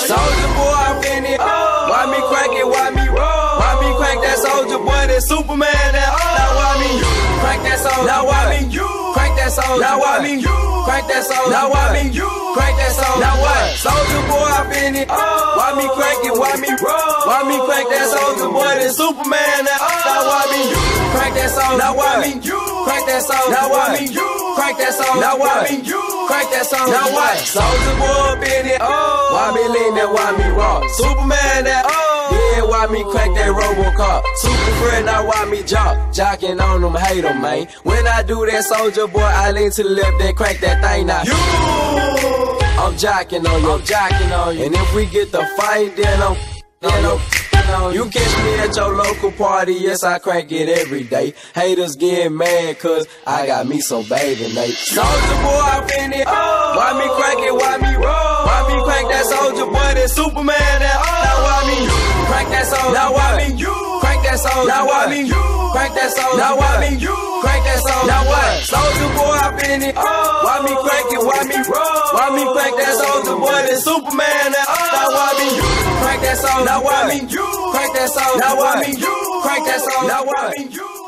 Soulja Boy, I'm in it. Why me crank it? Why me roll? Why me crank that Soulja Boy? That Superman that. Now why me crank that Soulja? Now why me crank that Soulja? Now why me crank that Soulja? Now why me crank that Soulja? Now what? Soulja Boy, I'm in it. Why me crank it? Why me roll? Why me crank that Soulja Boy? That Superman that. Now why me crank that Soulja? Now why me crank that Soulja? Now why me crank that Soulja? Now why me crank that Soulja? Now what? Soulja Boy, I'm in it. Why me lean that? Why me rock? Superman that. Yeah, why me crank that RoboCop? Super friend, now why me jocking on them, hate them, man. When I do that, Soulja Boy, I lean to the left, then crank that thing now. I'm jocking on you, I'm jocking on you. And if we get the fight, then I'm you catch me at your local party, yes, I crank it every day. Haters getting mad, cause I got me some bathing Nate. Soulja Boy, I'm in it. Why me crank it? Why me roll? Why me crank that Soulja Boy? That Superman that. Now why me crank that Soulja? Now why me crank that Soulja? Now why me crank that Soulja? Now why me crank that Soulja? Now what? Soulja Boy, I'm in it. Why me crank it? Why me roll? Why me crank that Soulja Boy? That Superman that. Now why me crank that Soulja? Now why me crank that Soulja? Now why me crank that Soulja? Now why me